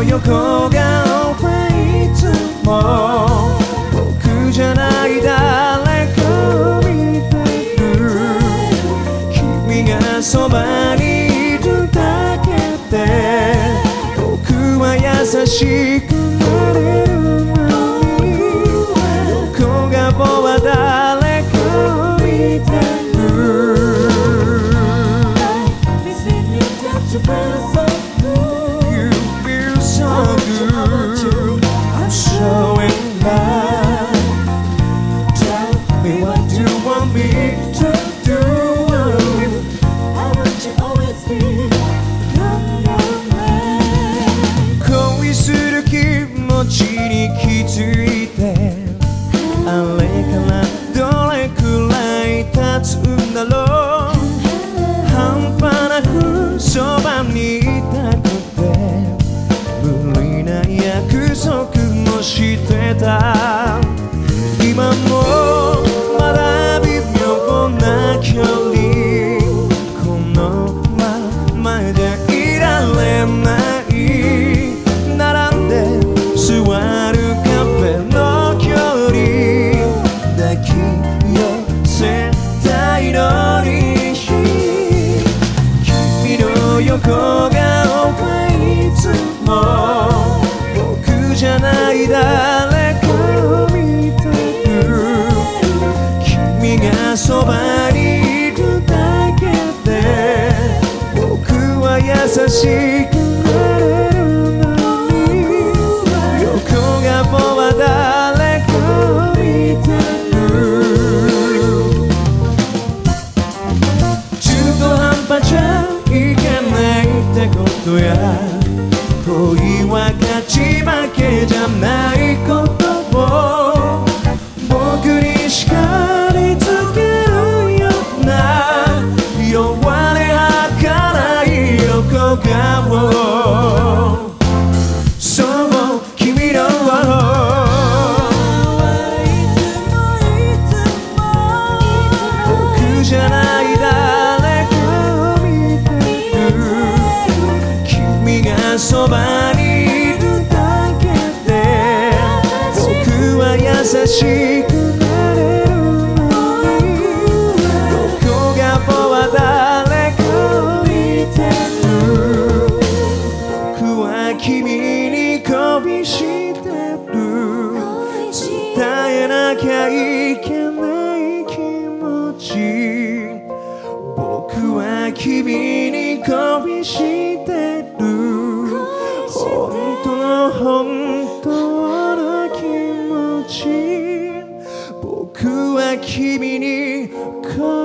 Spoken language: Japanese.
横顔はいつも僕じゃない誰かを見てる。君がそばにいるだけで僕は優しくなれるのに、横顔は誰かを見てる。You feel so good. I'm so in love. Tell me what you want me to do. I want you always be your man. 恋する気持ちに気づいて、あれからどれくらい経つんだろう。半端なくそばにいたくて、無理な約束もしてた。今もまだ微妙な距離、このままじゃいられない。並んで座るカフェの距離、抱き寄せたいのに、横顔はいつも僕じゃない誰かを見てる。君がそばにいるだけで僕は優しくなれるのに、横顔は誰かを見てる。中途半端じゃいけないってことや、恋は勝ち負けじゃないことを僕に叱りつけるような弱音吐かない横顔。そう君の僕じゃない誰かそばにいるだけで僕は優しくなれるのに、横顔は誰かを見てる。僕は君に恋してる。伝えなきゃいけない気持ち、僕は君に恋してる。本当の気持ち、僕は君に